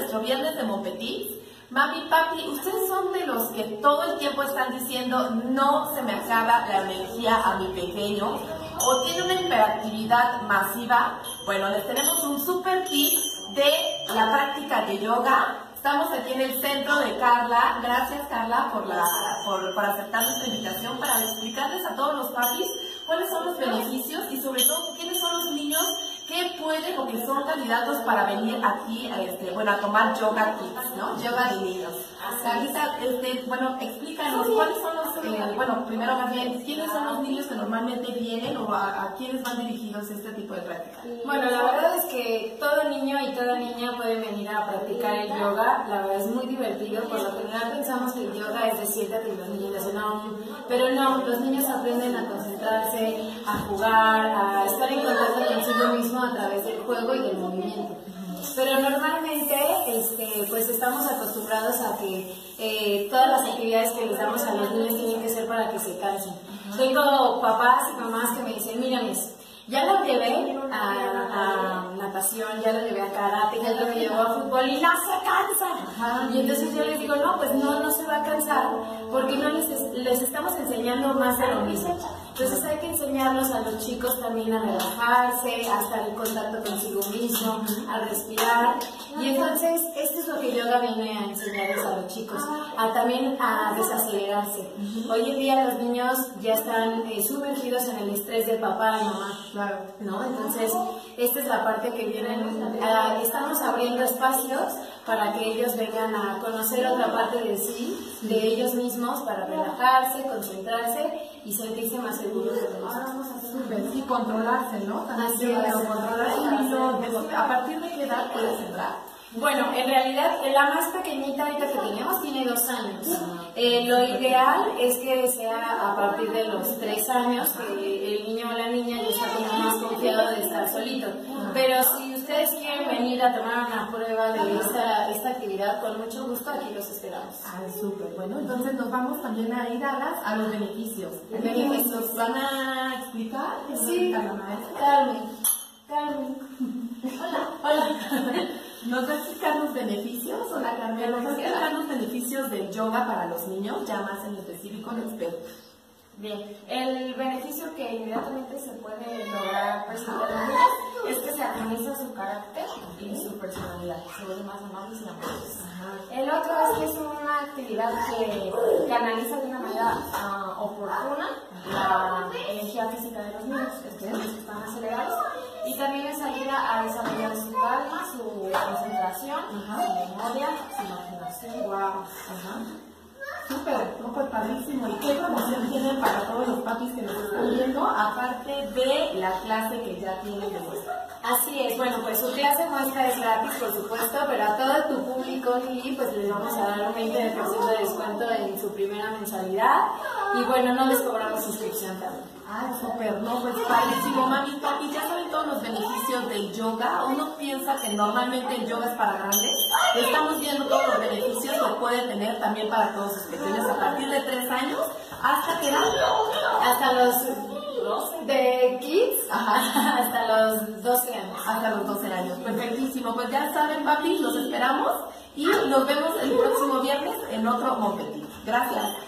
nuestro viernes de Mon Petit. Mami, papi, ustedes son de los que todo el tiempo están diciendo no se me acaba la energía a mi pequeño o tiene una hiperactividad masiva. Bueno, les tenemos un super tip de la práctica de yoga. Estamos aquí en el centro de Carla. Gracias, Carla, por aceptar nuestra invitación para explicarles a todos los papis cuáles son los beneficios y sobre todo quiénes son los niños que pueden o que son candidatos para venir aquí a tomar yoga kids, ¿no? Yoga de niños. Carlita, explícanos cuáles son los, primero más bien, ¿quiénes son los niños que normalmente vienen o a quiénes van dirigidos este tipo de práctica? Bueno, la verdad es que todo niño y toda niña pueden venir a practicar el yoga. La verdad es muy divertido. Por lo general pensamos que el yoga es de siéntate y los niños pero no, los niños aprenden a concentrarse, a jugar, a estar en contacto consigo mismo a través del juego y del movimiento. Pero normalmente pues estamos acostumbrados a que todas las actividades que les damos a los niños tienen que ser para que se cansen. Tengo papás y mamás que me dicen, mira, ya lo llevé a natación, ya lo llevé a karate, ya lo llevo a fútbol y no se cansa. Y entonces yo les digo, no se va a cansar porque no les estamos enseñando más de lo mismo. Entonces hay que enseñarlos a los chicos también a relajarse, a estar en contacto consigo mismo, a respirar. Y entonces esto es lo que yoga viene a enseñarles a los chicos, también a desacelerarse. Hoy en día los niños ya están sumergidos en el estrés de papá y mamá. Claro. ¿No? Entonces, esta es la parte que vienen, estamos abriendo espacios para que ellos vengan a conocer otra parte de sí, de ellos mismos, para relajarse, concentrarse y sentirse más seguros de ellos. Sí, controlarse, ¿no? Así es. Controlarse. ¿A partir de qué edad puedes entrar? Bueno, en realidad la más pequeñita ahorita que tenemos tiene 2 años. Lo ideal es que sea a partir de los 3 años, que el niño o la niña ya está como más confiado de estar solito. Pero si ustedes quieren venir a tomar una prueba de esta actividad, con mucho gusto aquí los esperamos. Súper. Bueno, entonces nos vamos también a ir a los beneficios. ¿Nos van a explicar? Sí, Carmen. Hola. ¿Nos va a explicar los beneficios? Hola, Carmen. ¿Nos va a explicar los beneficios del yoga para los niños, ya más en específico en expertos? Bien, el beneficio que inmediatamente se puede lograr percibir en los niños es que se armoniza su carácter y su personalidad, se vuelven más amables y amables. El otro es que es una actividad que canaliza de una manera oportuna la energía física de los niños, que están acelerados, y también les ayuda a desarrollar su calma, su concentración, su memoria, su imaginación. Súper padrísimo. ¿Y qué promoción tienen para todos los papis que nos están viendo, aparte de la clase que ya tienen de muestra? Así es, bueno, pues su clase muestra es gratis, por supuesto, pero a todo tu público y pues les vamos a dar un 20% de descuento en su primera mensualidad y bueno, no les cobramos inscripción también. Súper, no, pues padrísimo, mami, papi, ya saben todos los beneficios del yoga. Uno piensa que normalmente el yoga es para grandes. Estamos viendo todos los beneficios que puede tener también para todos sus pequeños a partir de 3 años hasta que hasta los 12 de kids, hasta los 12 años. Hasta los 12 años, perfectísimo. Pues ya saben, papi, los esperamos y nos vemos el próximo viernes en otro Mon Petit. Gracias.